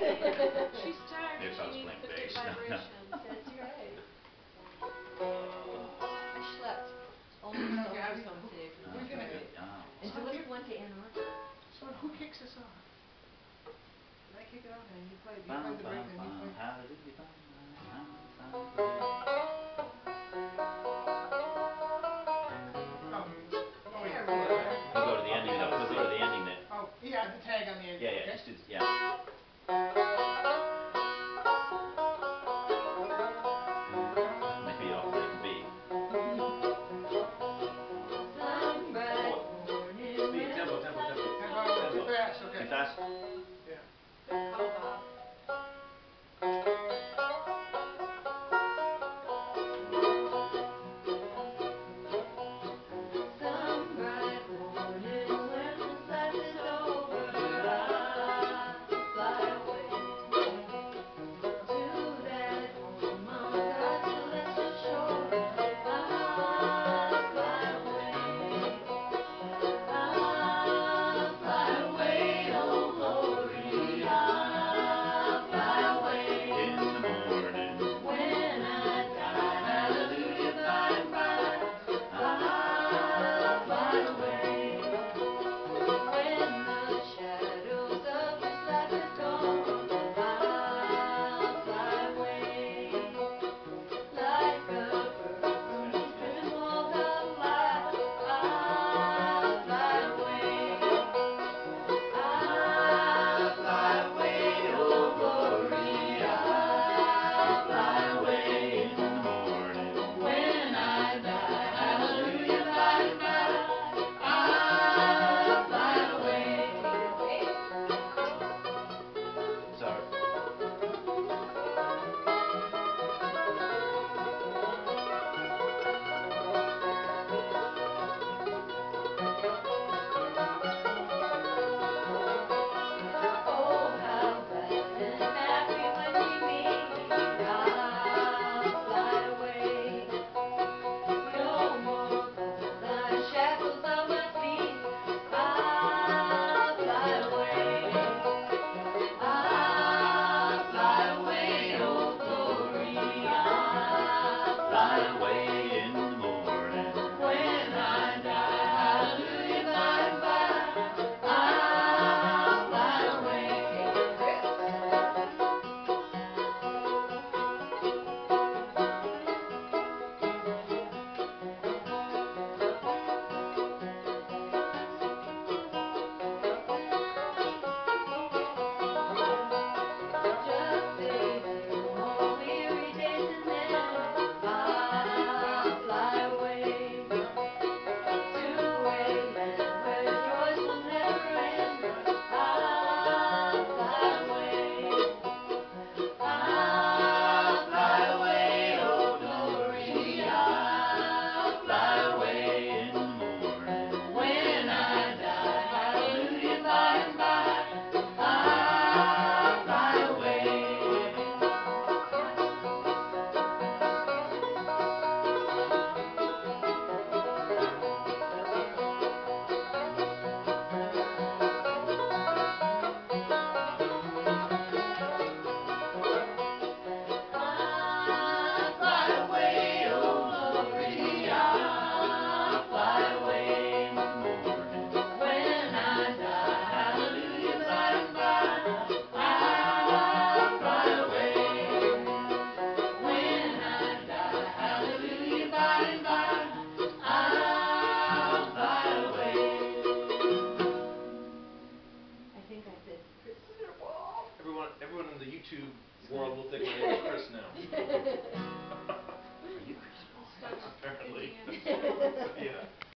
She's tired Yes, I and was she needs playing the good bass. vibrations. That's right. I slept almost all through some today for That's the trip. right. Oh. Until we went to Ann Arbor. So who kicks us off? Can I kick it off? And you play the Bum, break bum, and you bum, play. hallelujah, bum, bum, hallelujah. Oh. Oh, There yeah. we are. We'll go to the ending though. We'll go to the ending then. Oh, yeah, the tag on the end. Yeah, yeah, Okay. just do, yeah. Maybe off the B. Some bright Oh, morning speed, when tempo, the tempo, sun tempo. is Tempo, low. too fast, okay. Too fast? Yeah. How Some bright morning when the class is over, I'll fly away to that home on God's celestial shore. I'll fly away. I'll fly away, oh glory. I'll fly away In the morning. when I die. Hallelujah, by and by. I'll fly away when the shadows of this life is gone. I'll fly away like a bird who's driven multiplied. I'll fly away. I'll fly away, oh glory. I'll fly away In the morning. when I die. Hallelujah, by and by. I'll fly away. Sorry. Oh, how glad and happy when we meet. I'll fly away. No more cold shackles on my feet. I'll fly away. I'll fly away, oh glory. I'll fly away In the morning. when I die. Hallelujah, by and by. I'll fly away. Just a few more weary days and then I'll fly away to a land where joys will never end. I'll fly away. I'll fly away, oh glory. I'll fly away In the morning. when I die. Hallelujah, by and by. I'll fly away. I'll fly away, oh glory. I'll fly away In the morning. when I die. Hallelujah, by and by. I'll fly away when I die. Hallelujah, by and by. I'll fly away. I think I said Chris. Everyone in the YouTube world will think my name is Chris now. Are you Chris? started Apparently. thinking of Yeah.